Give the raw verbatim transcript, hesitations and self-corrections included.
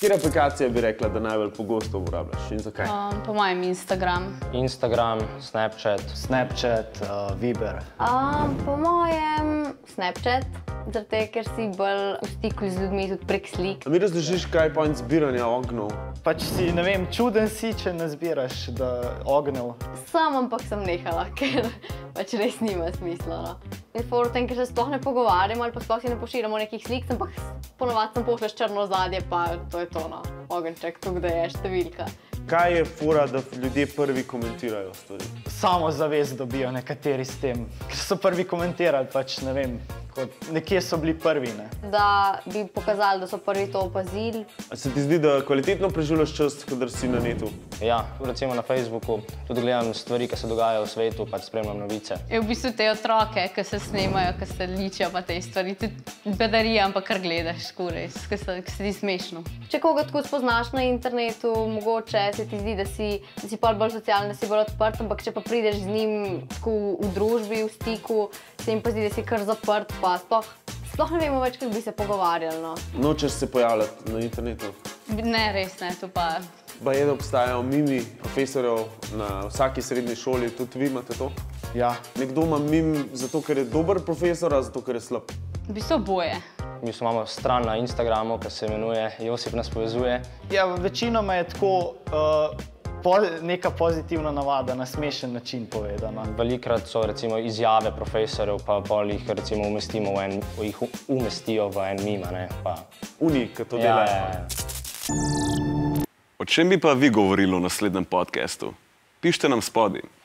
Kje aplikacije bi rekla, da najbolj pogosto uporabljaš in zakaj? Um, po mojem Instagram. Instagram, Snapchat. Snapchat, uh, Viber. Um, po mojem Snapchat, zato ker si bolj v stiku z ljudmi tudi prek slik. A mi razložiš, kaj je point zbiranja ognjev? Pač si, ne vem, čuden si, če ne zbiraš da ognjev. Sam, ampak sem nehala, ker pač res nima smisla. No. In for tem, ker se sploh ne pogovarjamo ali pa sploh si ne pošiljamo nekih slik, ampak ponovadi sem pošleš črno zadje, pa to je to, no. Ogenček, tukaj da je številka. Kaj je fura, da ljudje prvi komentirajo stvari? Samozavest dobijo nekateri s tem, ker so prvi komentirali, pač ne vem, kot nekje so bili prvi, ne. Da bi pokazali, da so prvi to opazili. A se ti zdi, da kvalitetno preživljaš čas, kadar si na netu? Ja, recimo na Facebooku tudi gledam stvari, ki se dogajajo v svetu, pač spremljam novice. Je v bistvu te otroke, ki se snemajo, ki se ličijo pa te stvari, tudi bedarija, ampak kar gledaš skoraj, ki se ti smešno. Če koga tako spoznaš na internetu, mogoče se ti zdi, da si, da si bolj socialen, da si bolj odprt, ampak če pa prideš z njim tako v družbi, v stiku, se jim pa zdi, da si kar zaprt, pa sploh, sploh ne vemo več, kako bi se pogovarjali. No. Nočeš se pojavljati na internetu? Ne, res ne, to pa... Baje, da obstajajo mimi profesorjev na vsaki srednji šoli, tudi vi imate to? Ja. Nekdo ima mim zato, ker je dober profesor, a zato, ker je slab? V bistvu oboje. V bistvu imamo stran na Instagramu, ki se imenuje Josip nas povezuje. Ja, večinoma je tako uh, po, neka pozitivna navada, na smešen način povedana. Velikrat so recimo izjave profesorjev, pa pol jih recimo umestimo v en, jih umestijo v en mima, ne, pa... Uni, ki to Ja, delajo. ja. O čem bi pa vi govorili v naslednjem podcastu? Pišite nam spodaj.